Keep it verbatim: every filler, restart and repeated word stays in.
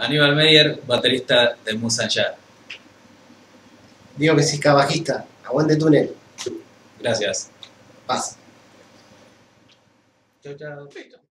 Aníbal Meyer, baterista de Musan Ya. Digo que sí, bajista. Aguante túnel. Gracias. Paz. Chau, chau. Listo.